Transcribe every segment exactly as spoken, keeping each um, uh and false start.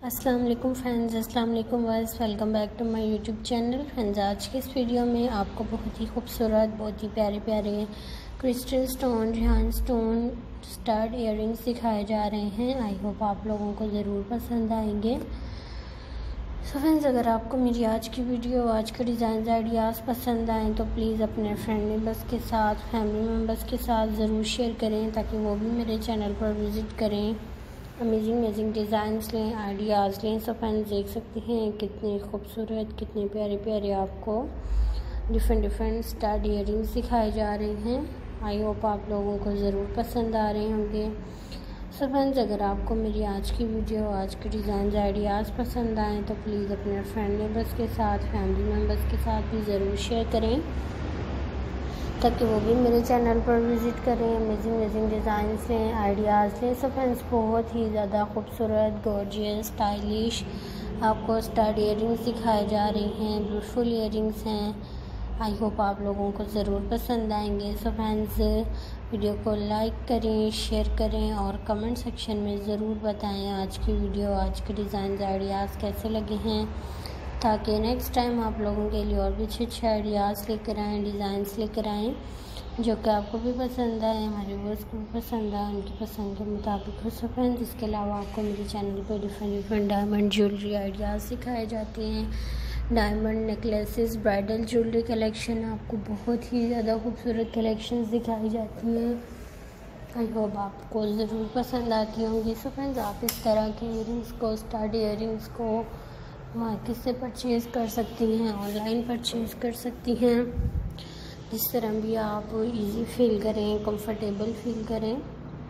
अस्सलाम वालेकुम फ्रेंड्स, अस्सलाम वालेकुम वाइस welcome back to my YouTube channel. Friends, आज की इस वीडियो में आपको बहुत ही खूबसूरत, बहुत ही प्यारे प्यारे क्रिस्टल स्टोन, रिहान स्टोन स्टार्ड इयररिंग्स दिखाए जा रहे हैं। आई होप आप लोगों को ज़रूर पसंद आएंगे। सो फ्रेंड्स, अगर आपको मेरी आज की वीडियो, आज के डिज़ाइन आइडियाज़ पसंद आएँ तो प्लीज़ अपने फ्रेंड मेम्बर्स के साथ, फैमिली मेम्बर्स के साथ ज़रूर शेयर करें ताकि वो भी मेरे चैनल पर विज़िट करें, अमेजिंग अमेजिंग डिज़ाइंस लें, आइडियाज़ लें। सो फ्रेंड्स, देख सकते हैं कितने खूबसूरत, कितने प्यारे प्यारे आपको डिफरेंट डिफरेंट स्टार्ड इयररिंग्स दिखाए जा रहे हैं। आई होप आप लोगों को ज़रूर पसंद आ रहे होंगे। सो फ्रेंड्स, अगर आपको मेरी आज की वीडियो, आज के डिज़ाइन आइडियाज़ पसंद आएँ तो प्लीज़ अपने फ्रेंड मेम्बर्स के साथ, फैमिली मेम्बर्स के साथ भी ज़रूर शेयर करें ताकि वो भी मेरे चैनल पर विज़िट करें, अमेजिंग अमेजिंग डिज़ाइंस लें, आइडियाज़ लें। सो फ्रेंड्स, बहुत ही ज़्यादा खूबसूरत, गॉर्जियस, स्टाइलिश आपको स्टार्ड इयररिंग्स दिखाए जा रही हैं। ब्यूटीफुल इयररिंग्स हैं। आई होप आप लोगों को ज़रूर पसंद आएंगे। सो फ्रेंड्स, वीडियो को लाइक करें, शेयर करें और कमेंट सेक्शन में ज़रूर बताएं आज की वीडियो, आज के डिज़ाइन आइडियाज़ कैसे लगे हैं, ताकि नेक्स्ट टाइम आप लोगों के लिए और भी अच्छे अच्छे आइडियाज़ लेकर आएँ, डिज़ाइंस लेकर आएँ जो कि आपको भी पसंद आए, हमारे व्यूअर्स को भी पसंद आए, उनकी पसंद के मुताबिक हो। सो फ्रेंड्स, इसके अलावा आपको मेरे चैनल पर different different diamond jewellery ideas सिखाए जाते हैं। Diamond necklaces, bridal jewellery collection, आपको बहुत ही ज़्यादा खूबसूरत कलेक्शंस दिखाई जाती हैं। आई होप आपको ज़रूर पसंद आती होंगी। सो फ्रेंड्स, आप इस तरह के इयररिंग्स को, स्टार्ड इयररिंग्स को मार्केट से परचेज़ कर सकती हैं, ऑनलाइन परचेज़ कर सकती हैं, जिस तरह भी आप इजी फील करें, कंफर्टेबल फील करें।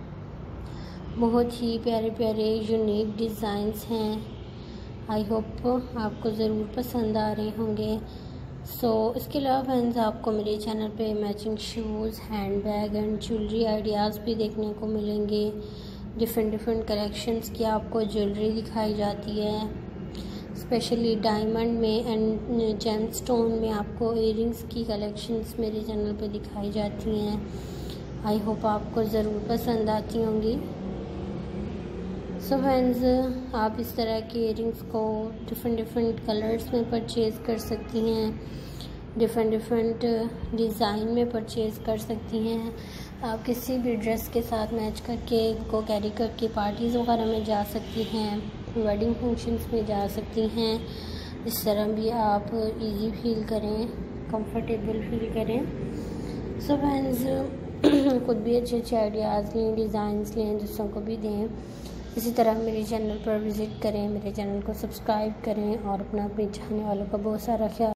बहुत ही प्यारे प्यारे यूनिक डिज़ाइंस हैं। आई होप आपको ज़रूर पसंद आ रहे होंगे। सो so, इसके अलावा फ्रेंड्स, आपको मेरे चैनल पे matching shoes, handbag and jewellery ideas भी देखने को मिलेंगे। डिफरेंट डिफरेंट कलेक्शंस की आपको ज्वेलरी दिखाई जाती है, स्पेशली डायमंड में एंड जेम स्टोन में आपको इयररिंग्स की कलेक्शंस मेरे चैनल पे दिखाई जाती हैं। आई होप आपको ज़रूर पसंद आती होंगी। सो फ्रेंड्स, आप इस तरह के इयररिंग्स को डिफरेंट डिफरेंट कलर्स में परचेज़ कर सकती हैं, डिफरेंट डिफरेंट डिज़ाइन में परचेज़ कर सकती हैं। आप किसी भी ड्रेस के साथ मैच करके इनको कैरी करके पार्टीज़ वगैरह में जा सकती हैं, वेडिंग फंक्शंस में जा सकती हैं। इस तरह भी आप इजी फील करें, कंफर्टेबल फील करें। सो फ्रेंड्स, खुद भी अच्छे अच्छे आइडियाज़ लें, डिज़ाइंस लें, दूसरों को भी दें। इसी तरह मेरे चैनल पर विज़िट करें, मेरे चैनल को सब्सक्राइब करें और अपना अपने चाहने वालों का बहुत सारा ख्याल